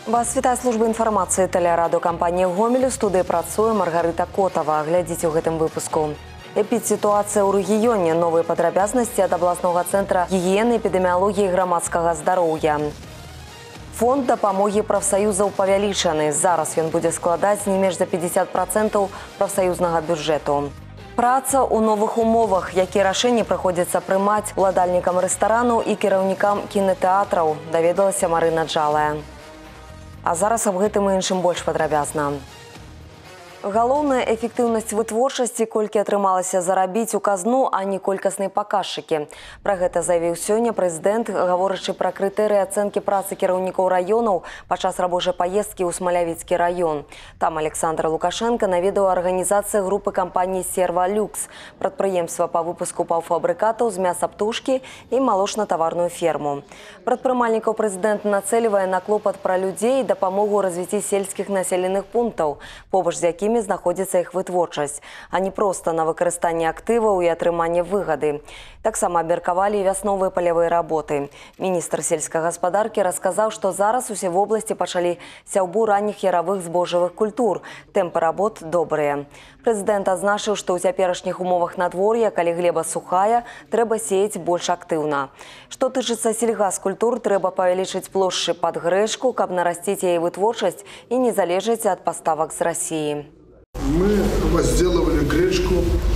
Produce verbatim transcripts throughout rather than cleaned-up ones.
Вас вітае служба інфармацыі тэлерадыёкампаніі «Гомель». У студыі працуе Маргарыта Котова. Глядзіце ў гэтым выпуску. Эпідсітуацыя ў рэгіёне. Новыя падрабязнасці ад абласнога цэнтра гігіены, эпідэміялогіі і грамадскага здароўя. Фонд дапамогі прафсаюзаў павялічаны. Зараз ён будзе складаць не менш за пятьдесят процентов прафсаюзнага бюджэту. Праца ў новых умовах, якія рашэнні прыходзіцца прымаць уладальнікам рэстаранаў і кіраўнікам кінатэатраў, даведалася Марына Джалая. А зараз аб гэтым і іншым больш падрабязна. Галоўная эфектыўнасць вытворчасці, колькі атрымалася зарабіць у казну, а не колькасныя паказчыкі. Пра гэта заявіў сёння прэзідэнт, гаворачы пра крытэрыі ацэнкі працы кіраўнікоў раёнаў падчас рабочай паездкі ў Смалявіцкі раён. Там Александр Лукашенко наведаў арганізацыі групы кампаніі «Сервалюкс», прадпрыемства па выпуску паўфабрыкатаў з мяса птушкі і малочна-таварную ферму. Прадпрымальнікаў прэзідэнт нацэлівае на клопат пра людзей і дапамогу ў развіцці сельскіх населеных пунктаў, побач з якімі знаходзіцца іх вытворчасць, а не проста на выкарыстанне актываў і атрыманне выгады. Таксама абмеркавалі і вясновыя палявыя работы. Міністр сельскай гаспадаркі расказаў, што зараз усе вобласці пачалі сяўбу ранніх яравых збожжавых культур. Тэмпы работ добрыя. Прэзідэнт адзначыў, што ў цяперашніх умовах надвор'я, калі глеба сухая, трэба сеяць больш актыўна. Што тычыцца сельгаскультур, трэба павялічыць плошчы пад грэчку, каб нарасціць яе вытворчасць і не залежаць ад паставак з Расіі. Мы возделывали гречку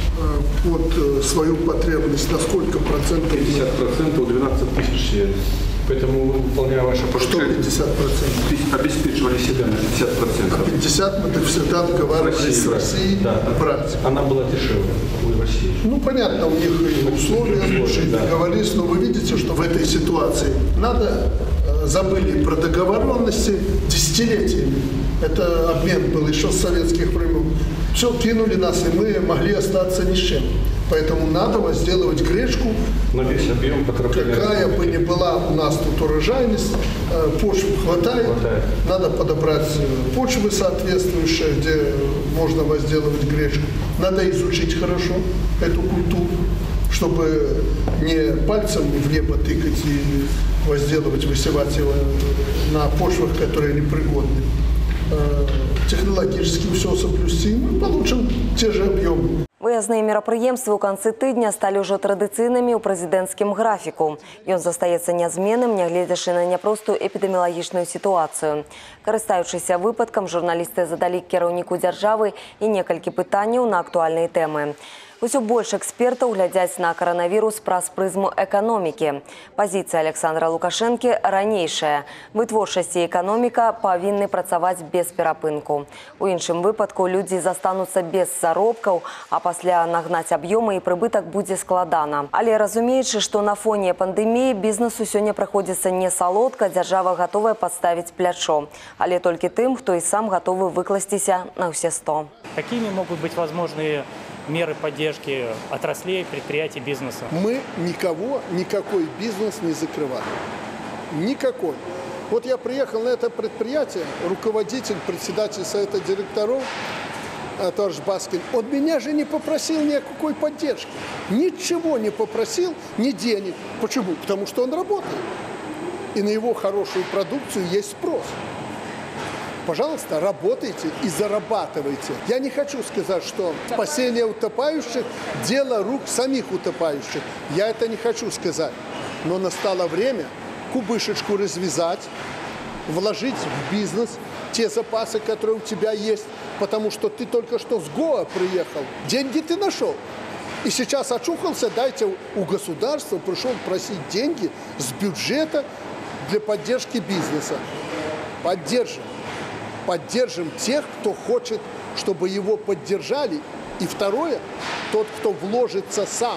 под свою потребность. На сколько процентов? пятьдесят процентов, двенадцать тысяч. Поэтому, выполняя ваше поручение, что пятьдесят процентов? Обеспечивали себя на пятьдесят процентов. А пятьдесят мы всегда договаривались с Россией да, брать. Она была дешевле в России. Ну, понятно, у них и условия лучше, да. Договорились, но вы видите, что в этой ситуации надо, забыли про договоренности десятилетиями. Это обмен был еще с советских времен. Все, кинули нас, и мы могли остаться ни с чем. Поэтому надо возделывать гречку. На весь объем потребления. Какая бы ни была у нас тут урожайность, почвы хватает. хватает. Надо подобрать почвы соответствующие, где можно возделывать гречку. Надо изучить хорошо эту культуру, чтобы не пальцем в небо тыкать и возделывать, высевать его на почвах, которые непригодны. Технологически все соблюсти, и мы получим те же объемы. Выязныя мерапрыемствы ў канцы тыдня сталі ўжо традыцыйнымі ў прэзідэнцкім графіку. Ён застаецца нязменным, нягледзячы на няпростую эпідэміялагічную сітуацыю. Карыстаючыся выпадкам, журналісты задалі кіраўніку дзяржавы і некалькі пытанняў на актуальныя тэмы. Усё больш экспертаў глядзяць на каранавірус праз прызму эканомікі. Пазіцыя Александра Лукашэнкі ранейшая. Вытворчасць і эканоміка павінны працаваць без перапынку. У іншым выпадку людзі застануцца без заробкаў, а пасля нагнаць аб'ёмы і прыбытак будзе складана. Але разумеючы, што на фоне пандэміі бізнесу сёння прыходзіцца не салодка, дзяржава гатовая падставіць плячо. Але толькі тым, хто і сам гатовы выкласціся на ўсе сто. Какими могут быть возможные меры поддержки отраслей, предприятий, бизнеса? Мы никого, никакой бизнес не закрывали. Никакой. Вот я приехал на это предприятие, руководитель, председатель совета директоров, товарищ Баскин, он меня же не попросил никакой поддержки. Ничего не попросил, ни денег. Почему? Потому что он работает. И на его хорошую продукцию есть спрос. Пожалуйста, работайте и зарабатывайте. Я не хочу сказать, что спасение утопающих – дело рук самих утопающих. Я это не хочу сказать. Но настало время кубышечку развязать, вложить в бизнес те запасы, которые у тебя есть, потому что ты только что с Гоа приехал. Деньги ты нашел. И сейчас очухался, дайте у государства, пришел просить деньги с бюджета для поддержки бизнеса. Поддержим. Поддержим тех, кто хочет, чтобы его поддержали. И второе, тот, кто вложится сам.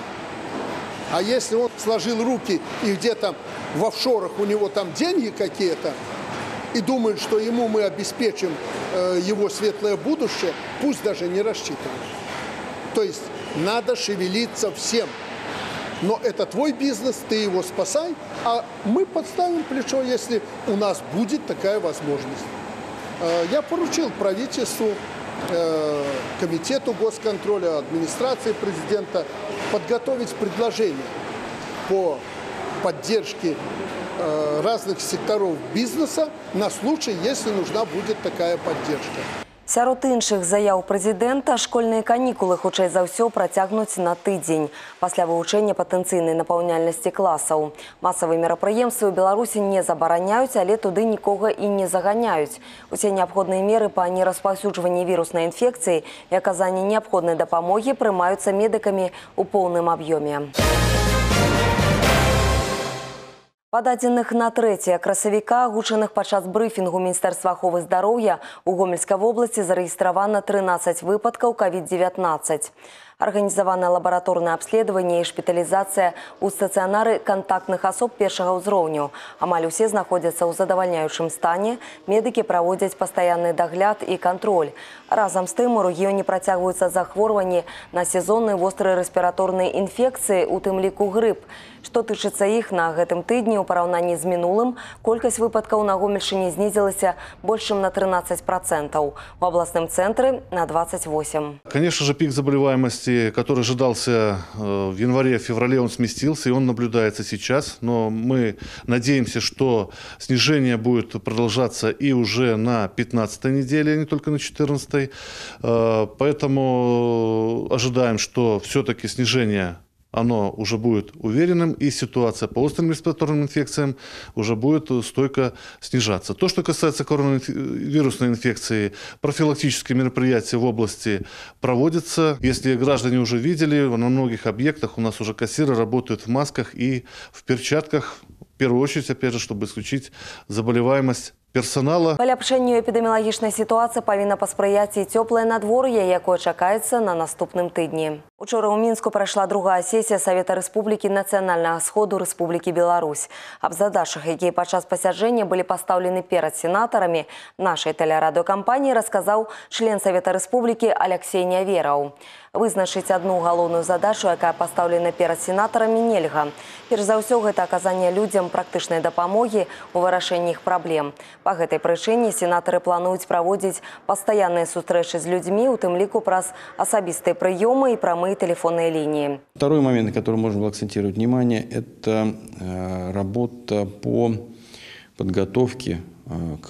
А если он сложил руки и где-то в офшорах у него там деньги какие-то, и думает, что ему мы обеспечим э, его светлое будущее, пусть даже не рассчитывает. То есть надо шевелиться всем. Но это твой бизнес, ты его спасай, а мы подставим плечо, если у нас будет такая возможность. Я поручил правительству, комитету госконтроля, администрации президента подготовить предложение по поддержки э, разных секторов бизнеса на случай, если нужна будет такая поддержка. Сярод іншых заяў прэзідэнта школьныя канікулы хутчэй за ўсё працягнуць на тыдзень пасля вывучэння патэнцыйнай напаўняльнасці класаў. Масавыя мерапрыемствы ў Беларусі не забараняюць, але туды нікога і не заганяюць. Усе неабходныя меры па нераспаўсюджванні віруснай інфекцыі і аказанні неабходнай дапамогі прымаюцца медыкамі ў поўным аб'ёме. Па дадзеных на трэцяе красавіка, агучаных падчас брыфінгу Міністэрства аховы здароўя, у Гомельскай вобласці зарэгістравана трынаццаць выпадкаў ковід дзевятнаццаць. Арганізавана лабараторнае абследаванне і шпіталізацыя ў стацыянары кантактных асоб першага ўзроўню. Амаль усе знаходзяцца ў задавальняючым стане, медыкі праводзяць пастаянны дагляд і кантроль. Разам з тым у рэгіёне працягваюцца захворванні на сезонныя вострыя рэспіраторныя інфекцыі, у тым ліку грып. Што тычыцца іх, на гэтым тыдні ў параўнанні з мінулым колькасць выпадкаў на Гомельшчыне знізілася больш чым на трынаццаць процентаў. У абласным цэнтры на двадцать восемь. Конечно же, пик заболеваемости, который ожидался в январе-феврале, он сместился, и он наблюдается сейчас. Но мы надеемся, что снижение будет продолжаться и уже на пятнадцатой неделе, а не только на четырнадцатой. Поэтому ожидаем, что все-таки снижение оно уже будет уверенным, и ситуация по острым респираторным инфекциям уже будет стойко снижаться. То, что касается коронавирусной инфекции, профилактические мероприятия в области проводятся. Если граждане уже видели, на многих объектах у нас уже кассиры работают в масках и в перчатках, в первую очередь, опять же, чтобы исключить заболеваемость персонала. Паляпшэнню эпідэміялагічнай сітуацыі павінна паспрыяць і цёплае надвор'е, якое чакаецца на наступным тыдні. Учора ў Мінску прайшла другая сесія Савета Рэспублікі Нацыянальнага сходу Рэспублікі Беларусь. Аб задачах, якія падчас пасяджэння былі пастаўлены перад сенатарамі, нашай тэлерадыёкампаніі расказаў член Савета Рэспублікі Аляксей Нявераў. Вызначыць адну галоўную задачу, якая пастаўлена перад сенатарамі, нельга. Перш за ўсё, гэта аказанне людзям практычнай дапамогі ў вырашэнні іх праблем. Па гэтай прычыне сенатары плануюць праводзіць пастаянныя сустрэчы з людзьмі, у тым ліку праз асабістыя прыёмы і прамыя телефонные линии. Второй момент, на который можно было акцентировать внимание, это работа по подготовке к,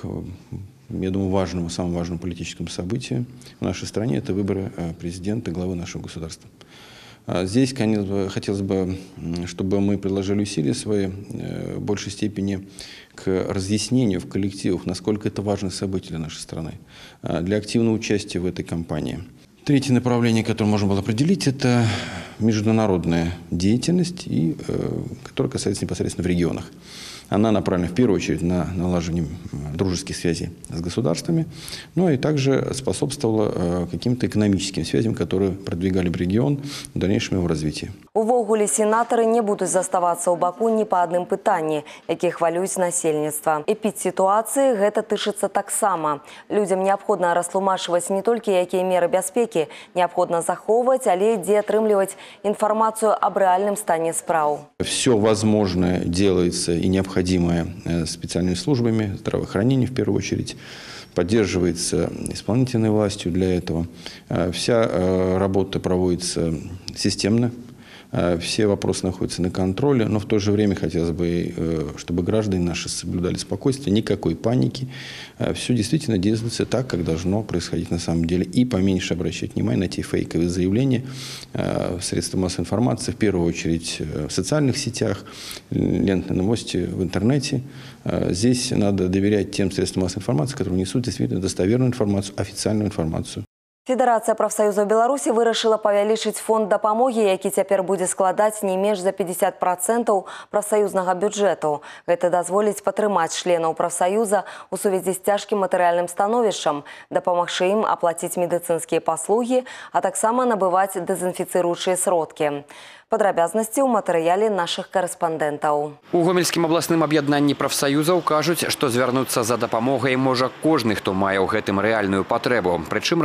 я думаю, важному, самому важному политическому событию в нашей стране. Это выборы президента, главы нашего государства. Здесь хотелось бы, чтобы мы приложили усилия свои в большей степени к разъяснению в коллективах, насколько это важное событие для нашей страны, для активного участия в этой кампании. Третье направление, которое можно было определить, это международная деятельность, и, э, которая касается непосредственно в регионах. Она направлена в первую очередь на налаживание дружеских связей с государствами, но и также способствовала э, каким-то экономическим связям, которые продвигали бы регион в дальнейшем его развитии. Увогуле сенатары не будуць заставацца ў баку ні па адным пытанні, якія хвалююць насельніцтва. Эпідсітуацыі гэта тычыцца таксама. Людзям неабходна растлумачваць не толькі якія меры бяспекі неабходна захоўваць, але ідзе атрымліваць информацию об реальном стане спраў. Все возможное делается и необходимое специальными службами здравоохранения в первую очередь, поддерживается исполнительной властью для этого. Вся работа проводится системно. Все вопросы находятся на контроле, но в то же время хотелось бы, чтобы граждане наши соблюдали спокойствие, никакой паники. Все действительно действуется так, как должно происходить на самом деле. И поменьше обращать внимание на те фейковые заявления в средствах массовой информации, в первую очередь в социальных сетях, лентные новости в интернете. Здесь надо доверять тем средствам массовой информации, которые несут действительно достоверную информацию, официальную информацию. Федэрацыя прафсаюзаў Беларусі вырашыла павялічыць фонд дапамогі, які цяпер будзе складаць не менш за пятьдесят процентов прафсаюзнага бюджэту. Гэта дазволіць падтрымаць членаў прафсаюза у сувязі з цяжкім матэрыяльным становішчам, дапамагчы ім аплаціць медыцынскія паслугі, а таксама набываць дэзінфіцыруючыя сродкі. Падрабязнасці ў матэрыяле нашых карэспандэнтаў. У Гомельскім абласным аб'яднанні прафсаюзаў кажуць, што звярнуцца за дапамогай можа кожны, хто мае ў гэтым рэальную патрэбу. Прычым размова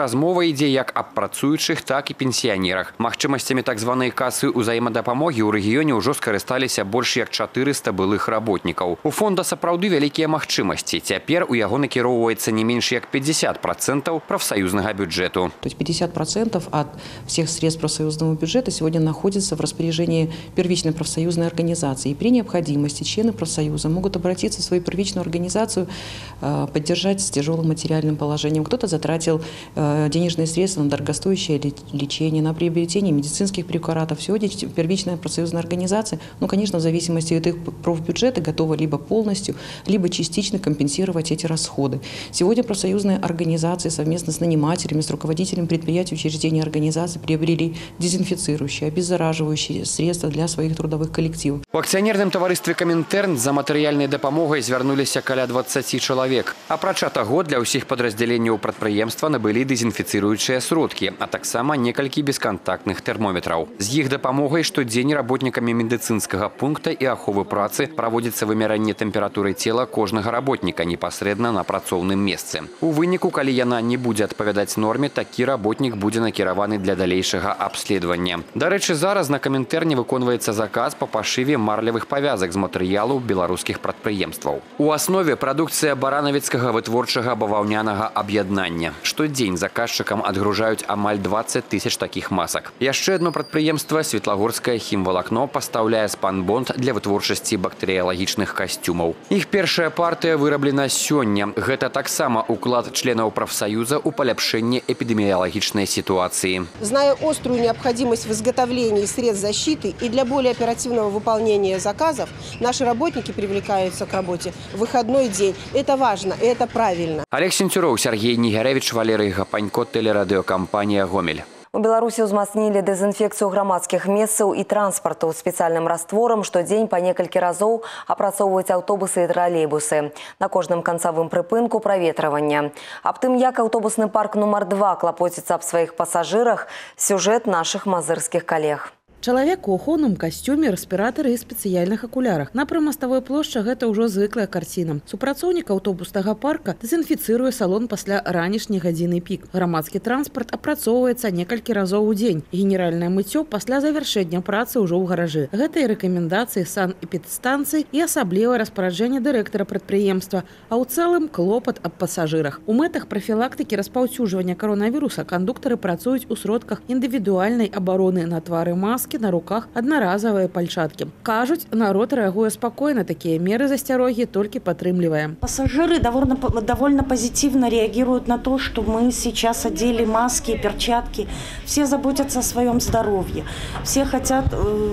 ідзе як аб працуючых, так і пенсіянерах. Магчымасцямі так званай касы ўзаемадапамогі ў рэгіёне ўжо скарысталіся больш як чатырыста былых работнікаў. У фонда сапраўды вялікія магчымасці. Цяпер у яго накіроўваецца не менш як пятьдесят процентов профсоюзного бюджету. То есть пятьдесят процентов от всех средств профсоюзного бюджета сегодня находится в распоряжении первичной профсоюзной организации. И при необходимости члены профсоюза могут обратиться в свою первичную организацию, поддержать с тяжелым материальным положением. Кто-то затратил денежные средства на дорогостоящее лечение, на приобретение медицинских препаратов. Сегодня первичная профсоюзная организация, ну, конечно, в зависимости от их профбюджета, готова либо полностью, либо частично компенсировать эти расходы. Сегодня профсоюзные организации совместно с нанимателями, с руководителями предприятий, учреждений, организаций приобрели дезинфицирующие, обеззараживающие средства для своих трудовых коллективов. У акционерном товаристве «Коминтерн» за материальной допомогой звярнуліся каля двадцати чалавек. Апрача таго, для ўсіх падраздзяленняў прадпрыемства набылі дэзінфіцыруючыя сродкі, а таксама некалькі бескантактных тэрмометраў. З іх дапамогай штодзень работнікамі медыцынскага пункта і аховы працы праводзіцца вымяранне тэмпературы цела кожнага работніка непасрэдна на працоўным месцы. У выніку, калі яна не будзе адпавядаць норме, такі работнік будзе накіраваны для далейшага абследавання. Дарэчы, зараз на «Коминтерне» выконваецца заказ па пашыве марлевых павязак з матэрыялаў беларускіх прадпрыемстваў. У аснове прадукцыя баранавіцкага вытворчага баваўнянага аб'яднання. Штодзень заказчыкам адгружаюць амаль двадцать тысяч такіх масак. Яшчэ одно прадпрыемства, Светлагорскае хімвалакно, пастаўляе спанбонд для вытворчасці бактэрыялагічных касцюмаў. Іх першая партыя выраблена сёння. Гэта таксама уклад членаў профсоюза у поляпшэнне эпидемиологичной ситуации. Зная острую необходимость в изготовлении средств защиты и для более оперативного выполнения заказов, наши работники привлекаются к работе в выходной день. Это важно, и это правильно. Олег Сенцюроў, Сергей Нигеревич, Валерий Гапанько, телерадиокомпания «Гомель». У Беларусі ўзмацнілі дэзінфекцыю грамадскіх месцаў і транспарту спецыяльным растворам. Штодзень па некалькі разоў апрацоўваюць аўтобусы і тралейбусы. На кожным канцавым прыпынку праветрывання. Аб тым, як аўтобусны парк нумар два клапоціцца аб сваіх пасажырах, сюжэт нашых мазырскіх калег. Чалавек у ахоўным касцюме, рэспіратары і спецыяльных акулярах. На прымаставой плошчы гэта ўжо звыклая карціна. Супрацоўнік аўтобуснага парка дэзінфіцыруе салон пасля ранішняй гадзіны пік. Грамадскі транспарт апрацоўваецца некалькі разоў у дзень. Генеральнае мыццё пасля завяршэння працы ўжо ў гаражы. Гэта і рэкамендацыі санэпідстанцыі і асаблівае распараджэнне дырэктара прадпрыемства, а ў цэлым клопат аб пасажырах. У мэтах прафілактыкі распаўсюджвання каронавіруса кандуктары працуюць у сродках індывідуальнай абароны на твары, маскі, на руках, одноразовые пальчатки. Кажуть, народ реагує спокойно, такие меры застероги только подтрымливаем. Пассажиры довольно, довольно позитивно реагируют на то, что мы сейчас одели маски, перчатки. Все заботятся о своем здоровье. Все хотят,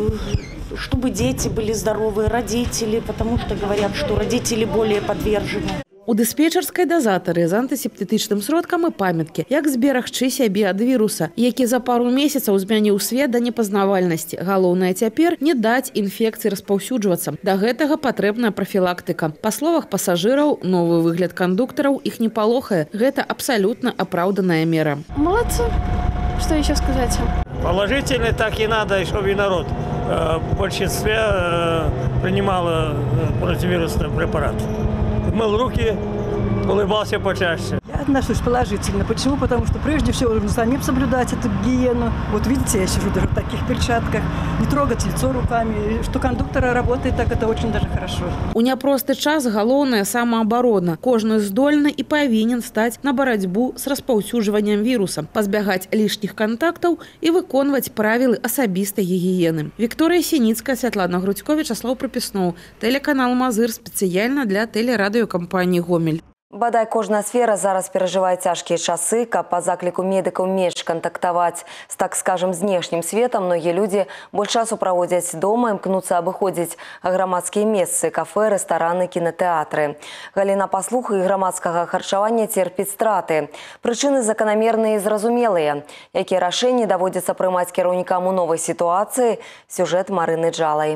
чтобы дети были здоровые, родители, потому что говорят, что родители более подвержены. У дыспетчерскай дазатары з антысептытычным сродкам і памяткі, як зберагчы сябе ад віруса, які за пару месяцаў змяніў свет да непазнавальнасці. Галоўнае цяпер не даць інфекцыі распаўсюджвацца. Да гэтага патрэбная прафілактыка. Па словах пасажыраў, новы выгляд кандуктараў іх не палохае. Гэта абсалютна апраўданая мера. Молодцы. Что еще сказать? Положительно так и надо, чтобы и народ в большинстве принимал противовирусный препарат. Мыл руки, улыбался почаще. Я отношусь положительно. Почему? Потому что прежде всего нужно самим соблюдать эту гигиену. Вот видите, я сижу даже в таких перчатках. Не трогать лицо руками. Что кондуктора работает так, это очень даже хорошо. У няпросты час галоўная самаабарона. Кожны здольны і павінен стаць на барацьбу з распаўсюджваннем віруса, пазбягаць лішніх кантактаў і выконваць правілы асабістай гігіены. Вікторыя Сініцкая, Святлана Грудько, Вячеслав Прапісноў. Тэлеканал «Мазыр» спецыяльна для тэлерадыёкампаніі «Гомель». Бадай кожная сфера зараз перажывае цяжкія часы, каб па закліку медыкаў менш кантактаваць з, так скажем, знешнім светам. Многія людзі больш часу праводзяць дома, імкнуцца абыходзіць грамадскія месцы, кафе, рэстараны, кінатэатры. Галіна паслуг і грамадскага харчавання церпіць страты. Прычыны заканамерныя і зразумелыя. Якія рашэнні даводзіцца прымаць кіраўнікам у новай сітуацыі? Сюжэт Марыны Джалай.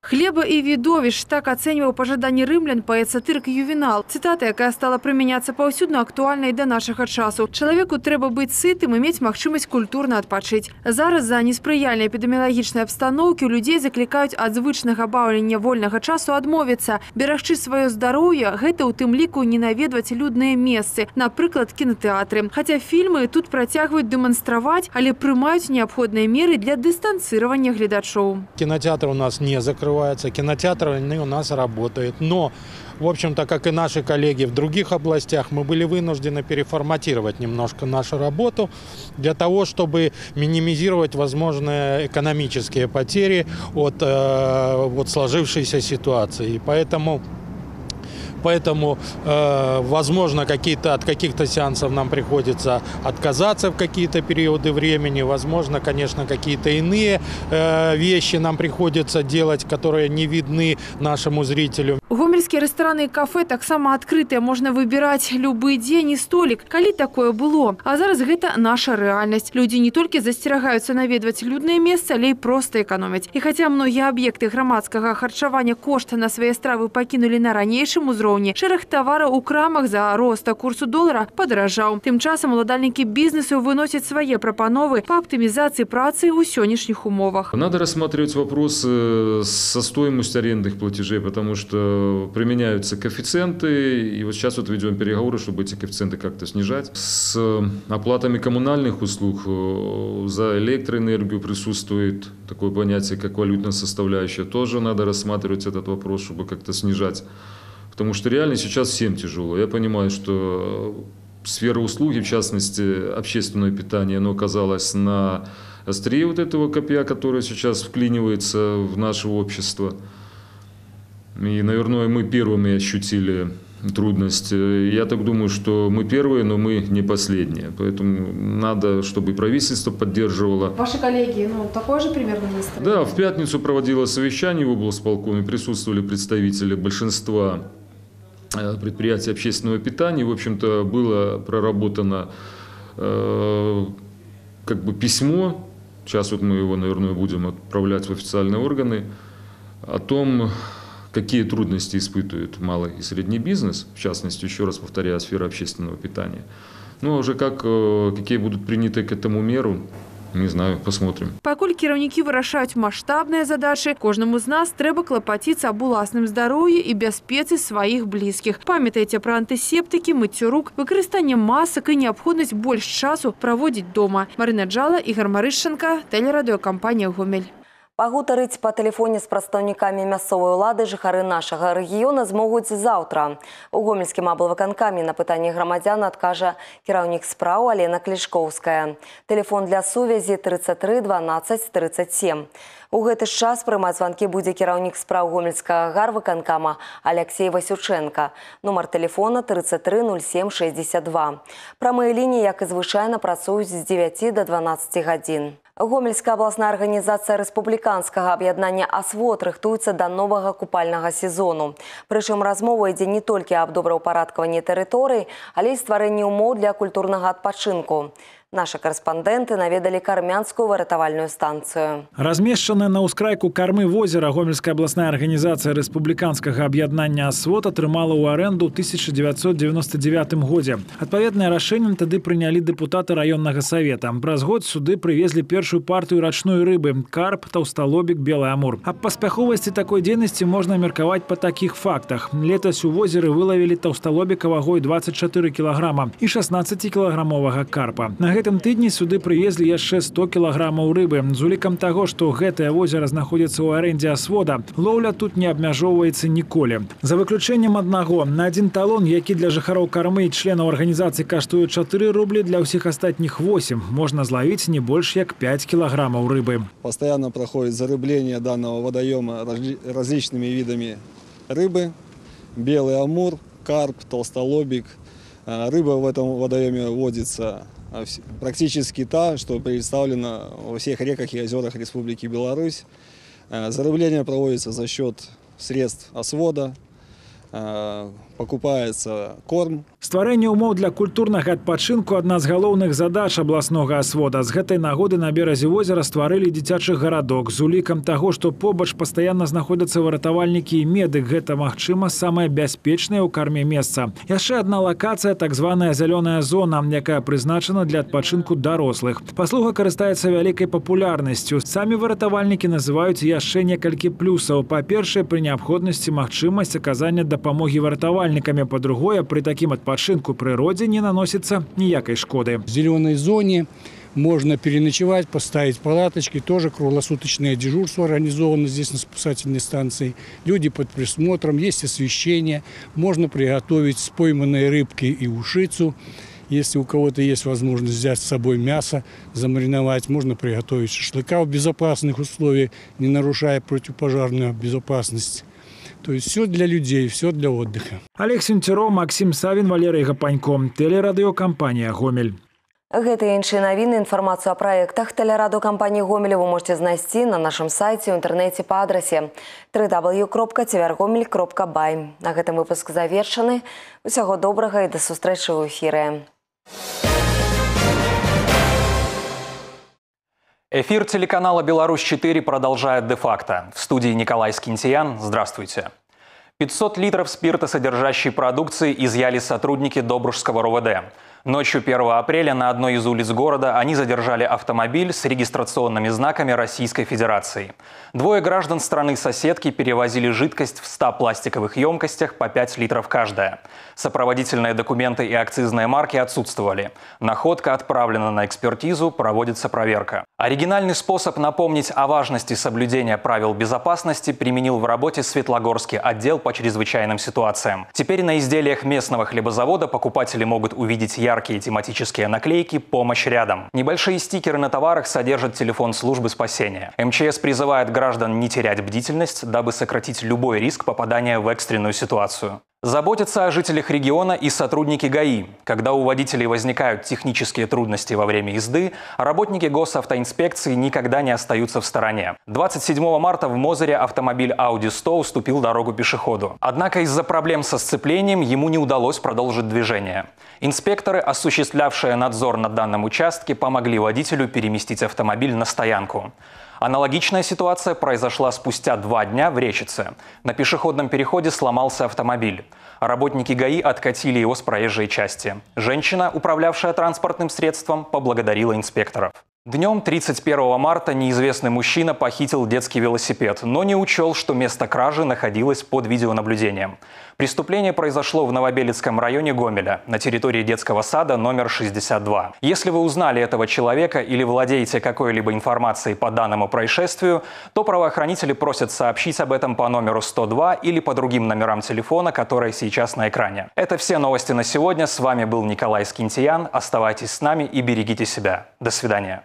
Хлеба і відовішч – так ацэньваў пажаданні рымлян паэт-сатырык Ювенал. Цытата, якая стала прымяняцца паўсюдна, актуальна і да нашага часу. Чалавеку трэба быць сытым і мець магчымасць культурна адпачыць. Зараз за неспрыяльнай эпідэміялагічнай абстаноўкі людзей заклікаюць ад звычнага баўлення вольнага часу адмовіцца. Берагчы сваё здароўе – гэта ў тым ліку не наведваць людныя месцы, напрыклад, кінатэатры. Хаця фільмы тут працягваюць дэманстраваць, але прымаюць неабходныя меры для дыстанцыравання гледачоў. Кинотеатры у нас не закрываются. Кинотеатры у нас работают. Но, в общем-то, как и наши коллеги в других областях, мы были вынуждены переформатировать немножко нашу работу для того, чтобы минимизировать возможные экономические потери от, э, от сложившейся ситуации. И поэтому... Поэтому, э, возможно, какие-то, от каких-то сеансов нам приходится отказаться в какие-то периоды времени. Возможно, конечно, какие-то иные э, вещи нам приходится делать, которые не видны нашему зрителю. Гомельские рестораны и кафе таксама открытые. Можно выбирать любой день и столик. Калі такое было. А зараз гэта наша реальность. Люди не только застерагаются наведваць людные месцы, але и просто экономить. И хотя многие объекты громадского харчавання кошты на свои стравы покинули на ранейшым узроўні, шэраг тавараў у крамах за роста курсу долара падаражаў. Тым часам уладальнікі бізнесу выносяць свае прапановы по оптимизации працы ў сённяшніх умовах. Надо рассматривать вопрос со стоимостью арендных платежей, потому что применяются коэффициенты, и вот сейчас вот ведем переговоры, чтобы эти коэффициенты как-то снижать. С оплатами коммунальных услуг за электроэнергию присутствует такое понятие, как валютная составляющая. Тоже надо рассматривать этот вопрос, чтобы как-то снижать. Потому что реально сейчас всем тяжело. Я понимаю, что сфера услуги, в частности, общественное питание, оно оказалось на острие вот этого копья, которое сейчас вклинивается в наше общество. И, наверное, мы первыми ощутили трудность. Я так думаю, что мы первые, но мы не последние. Поэтому надо, чтобы правительство поддерживало. Ваши коллеги, ну, такое же примерно настроение? Да, в пятницу проводилось совещание в облсполкоме, присутствовали представители большинства предприятий общественного питания. В общем-то, было проработано э, как бы письмо, сейчас вот мы его, наверное, будем отправлять в официальные органы, о том, какие трудности испытывает малый и средний бизнес, в частности, еще раз повторяю, сфера общественного питания. Ну, а уже как, какие будут приняты к этому меру, не знаю, посмотрим. Пакуль кіраўнікі вырашаюць маштабныя задачы, кожнаму з нас трэба клапаціцца аб уласным здароўі і бяспецы сваіх блізкіх. Памятайце пра антысептыкі, мыццё рук, выкарыстанне масак і неабходнасць больш часу праводзіць дома. Марына Джала, Ігор Марышченко, тэлерадыёкампанія «Гомель». Пагутарыць па тэлефоне з прадстаўнікамі мясцовай улады жыхары нашага рэгіёна змогуць заўтра. У гомельскім аблвыканкаме на пытанні грамадзян адкажа кіраўнік спраў Алена Клішкоўская. Тэлефон для сувязі тридцать три дванадцать тридцать семь. У гэты ж час прымаць званкі будзе кіраўнік спраў гомельскага гарвыканкама Алексей Васюченко. Нумар тэлефона тридцать три ноль семь шестьдесят два. Прамыя лініі, як і звычайна, працуюць з дзевяці до дванаццаці гадзін. Гомельская абласная арганізацыя рэспубліканскага аб'яднання «Асвод» рыхтуецца да новага купальнага сезону. Прычым размова ідзе не толькі аб добраўпарадкаванні тэрыторый, але і стварэнні ўмоў для культурнага адпачынку. Наши корреспонденты наведали Кармянскую выратавальную станцию. Размешчаная на ўскрайку кормы возера, Гомельская областная организация республиканского объединения «Асвод» атрымала ў аренду ў тысяча девятьсот девяносто девятым годзе. Адпаведнае рашэнне тады прынялі депутаты районного совета. Праз год сюды привезли первую партию рачной рыбы – карп, толстолобик, белый амур. Об паспяховасці такой дзейнасці можно меркаваць по таких фактах. Летась у возеры выловили толстолобика вагой двадцать четыре килограмма и шестнадцатикилограммового карпа. На гэтым тыдні сюды привезли яшчэ сто килограммов рыбы. З улікам таго, што гэтае возера знаходзіцца ў арэндзе «Асвода», лоўля тут не абмяжоўваецца ніколі. За выключэннем аднаго, на один талон, які для жыхароў кармы і членаў арганізацыі каштуе чатыры рублі, для ўсіх астатніх восемь, можна зловить не больше як пять килограммов рыбы. Постоянно проходит зарыбление данного водоема различными видами рыбы. Белый амур, карп, толстолобик. Рыба в этом водоеме водится практически та, что представлена во всех реках и озерах Республики Беларусь. Зарыбление проводится за счет средств «Асвода». Покупается корм. Стварэнне ўмоў для культурнага адпачынку – адна з галоўных задач абласнога асвота. З гэтай нагоды на беразе возера стварылі дзіцячы гарадок. З улікам таго, што побач пастаянна знаходзяцца выратавальнікі і медык, гэта, магчыма, самае бяспечнае ў карме месца. Яшчэ адна лакацыя – так званая зялёная зона, якая прызначана для адпачынку дарослых. Паслуга карыстаецца вялікай папулярнасцю. Самі выратавальнікі называюць яшчэ некалькі плюсаў. Па-першае, пры неабходнасці магчымасць аказання дапамогі выратавальнікамі. Па-другое, пры такім адпачынку Адпачынку прыроде не наносится никакой шкоды. В зеленой зоне можно переночевать, поставить палаточки. Тоже круглосуточное дежурство организовано здесь на спасательной станции. Люди под присмотром, есть освещение. Можно приготовить с пойманной рыбки и ушицу. Если у кого-то есть возможность взять с собой мясо, замариновать, можно приготовить шашлыка в безопасных условиях, не нарушая противопожарную безопасность. То есть все для людей, все для отдыха. Олег Сенцюроў, Максим Савин, Валерий Гапанько. Телерадиокомпания «Гомель». Гэта і іншыя навіны, інфармацыю о праектах телерадиокомпании «Гомель» вы можете знайсці на нашем сайте ў інтэрнэце па адрасе дабл ю дабл ю дабл ю кропка цвяргомель кропка бай. На гэтым выпуск завершаны. Усяго добрага і да сустрэчы ў эфіры. Эфир телеканала «Беларусь четыре» продолжает де-факто. В студии Николай Скинтиян. Здравствуйте. пятьсот литров спиртосодержащей продукции изъяли сотрудники Добружского РОВД. Ночью первого апреля на одной из улиц города они задержали автомобиль с регистрационными знаками Российской Федерации. Двое граждан страны-соседки перевозили жидкость в ста пластиковых емкостях по пять литров каждая. Сопроводительные документы и акцизные марки отсутствовали. Находка отправлена на экспертизу, проводится проверка. Оригинальный способ напомнить о важности соблюдения правил безопасности применил в работе Светлогорский отдел по чрезвычайным ситуациям. Теперь на изделиях местного хлебозавода покупатели могут увидеть яркие Яркие тематические наклейки «Помощь рядом». Небольшие стикеры на товарах содержат телефон службы спасения. эм че эс призывает граждан не терять бдительность, дабы сократить любой риск попадания в экстренную ситуацию. Заботятся о жителях региона и сотрудники ГАИ. Когда у водителей возникают технические трудности во время езды, работники госавтоинспекции никогда не остаются в стороне. двадцать седьмого марта в Мозыре автомобиль Audi сто уступил дорогу пешеходу. Однако из-за проблем со сцеплением ему не удалось продолжить движение. Инспекторы, осуществлявшие надзор на данном участке, помогли водителю переместить автомобиль на стоянку. Аналогичная ситуация произошла спустя два дня в Речице. На пешеходном переходе сломался автомобиль. Работники ГАИ откатили его с проезжей части. Женщина, управлявшая транспортным средством, поблагодарила инспекторов. Днем тридцать первого марта неизвестный мужчина похитил детский велосипед, но не учел, что место кражи находилось под видеонаблюдением. Преступление произошло в Новобелецком районе Гомеля, на территории детского сада номер шестьдесят два. Если вы узнали этого человека или владеете какой-либо информацией по данному происшествию, то правоохранители просят сообщить об этом по номеру сто два или по другим номерам телефона, которые сейчас на экране. Это все новости на сегодня. С вами был Николай Скинтиян. Оставайтесь с нами и берегите себя. До свидания.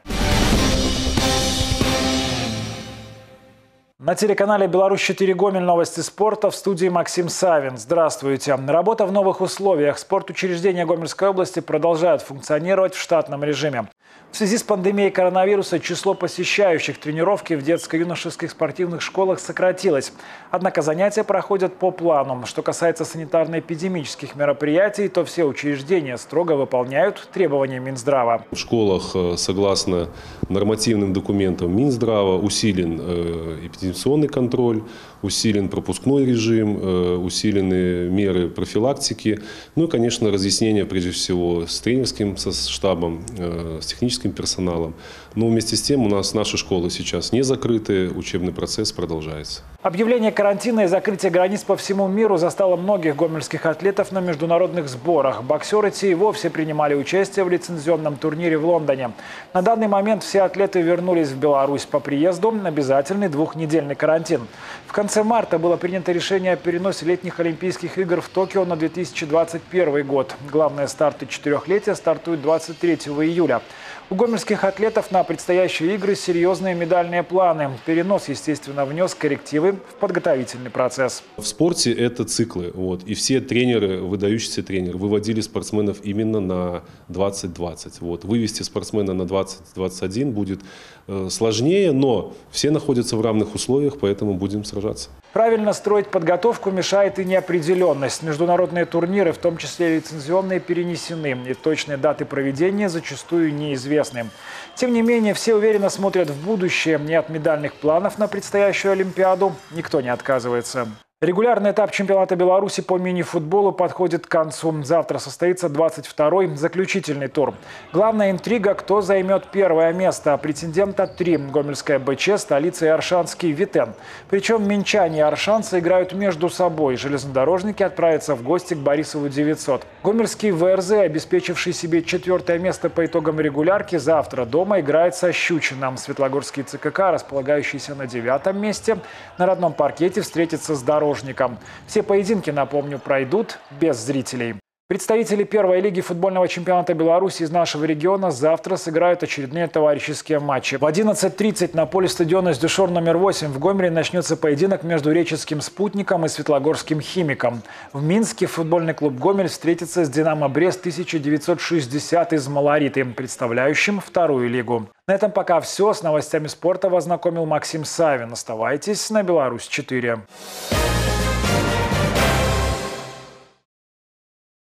На телеканале «Беларусь четыре» Гомель, новости спорта, в студии Максим Савин. Здравствуйте. Работа в новых условиях. Спортучреждения Гомельской области продолжают функционировать в штатном режиме. В связи с пандемией коронавируса число посещающих тренировки в детско-юношеских спортивных школах сократилось. Однако занятия проходят по плану. Что касается санитарно-эпидемических мероприятий, то все учреждения строго выполняют требования Минздрава. В школах, согласно нормативным документам Минздрава, усилен эпидемиологический контроль, усилен пропускной режим, усилены меры профилактики. Ну и, конечно, разъяснения, прежде всего, с тренерским штабом, с техническим персоналом. Но вместе с тем у нас наши школы сейчас не закрыты, учебный процесс продолжается. Объявление карантина и закрытие границ по всему миру застало многих гомельских атлетов на международных сборах. Боксеры те и вовсе принимали участие в лицензионном турнире в Лондоне. На данный момент все атлеты вернулись в Беларусь. По приезду обязательный двухнедельный карантин. В конце марта было принято решение о переносе летних Олимпийских игр в Токио на две тысячи двадцать первый год. Главные старты четырехлетия стартуют двадцать третьего июля. У гомельских атлетов на предстоящие игры серьезные медальные планы. Перенос, естественно, внес коррективы в подготовительный процесс. В спорте это циклы. Вот, и все тренеры, выдающиеся тренеры, выводили спортсменов именно на двадцать двадцать. Вот. Вывести спортсмена на двадцать двадцать один будет э, сложнее, но все находятся в равных условиях, поэтому будем сражаться. Правильно строить подготовку мешает и неопределенность. Международные турниры, в том числе лицензионные, перенесены, и точные даты проведения зачастую неизвестны. Тем не менее, все уверенно смотрят в будущее, и от медальных планов на предстоящую Олимпиаду никто не отказывается. Регулярный этап чемпионата Беларуси по мини-футболу подходит к концу. Завтра состоится двадцать второй заключительный тур. Главная интрига – кто займет первое место. Претендента три – Гомельская БЧ, столица и Аршанский Витен. Причем минчане и аршанцы играют между собой. Железнодорожники отправятся в гости к Борисову девятьсот. Гомельский ВРЗ, обеспечивший себе четвертое место по итогам регулярки, завтра дома играет со Щучином. Светлогорский ЦКК, располагающийся на девятом месте, на родном паркете встретится с Дорожником. Все поединки, напомню, пройдут без зрителей. Представители первой лиги футбольного чемпионата Беларуси из нашего региона завтра сыграют очередные товарищеские матчи. В одиннадцать тридцать на поле стадиона «Сдюшор» номер восемь в Гомеле начнется поединок между Реческим «Спутником» и Светлогорским «Химиком». В Минске футбольный клуб «Гомель» встретится с «Динамо Брест» тысяча девятьсот шестьдесят из Малориты, представляющим вторую лигу. На этом пока все. С новостями спорта вас знакомил Максим Савин. Оставайтесь на Беларусь четыре.